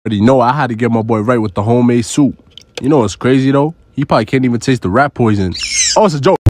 already know I had to get my boy right with the homemade soup. You know what's crazy though? He probably can't even taste the rat poison. Oh, it's a joke.